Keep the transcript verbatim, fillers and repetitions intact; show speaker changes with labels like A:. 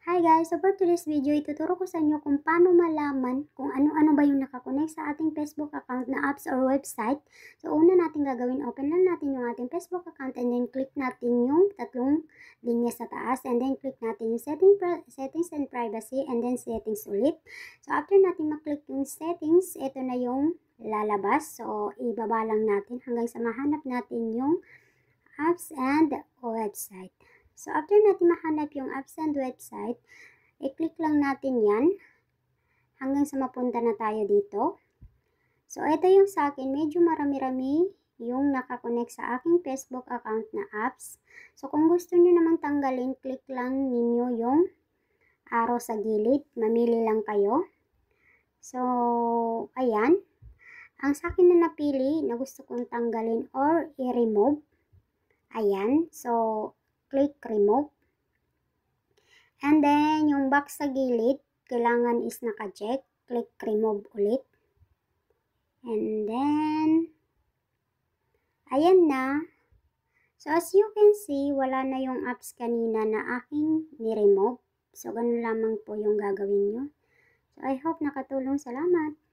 A: Hi guys! So for today's video, ituturo ko sa inyo kung paano malaman kung ano-ano ba yung nakakonect sa ating Facebook account na apps or website. So una natin gagawin, open lang natin yung ating Facebook account and then click natin yung tatlong linya sa taas and then click natin yung setting, settings and privacy and then settings ulit. So after natin maklik yung settings, ito na yung lalabas. So ibaba lang natin hanggang sa mahanap natin yung apps and website. So, after natin mahanap yung apps and website, i-click lang natin yan hanggang sa mapunta na tayo dito. So, ito yung sa akin, medyo marami-rami yung nakakonect sa aking Facebook account na apps. So, kung gusto nyo namang tanggalin, click lang ninyo yung arrow sa gilid. Mamili lang kayo. So, ayan. Ang sa akin na napili na gusto kong tanggalin or i-remove. Ayan. So, click remove. And then, yung box sa gilid, kailangan is naka-check. Click remove ulit. And then, ayan na. So, as you can see, wala na yung apps kanina na aking ni-remove. So, ganun lamang po yung gagawin nyo. So, I hope nakatulong. Salamat.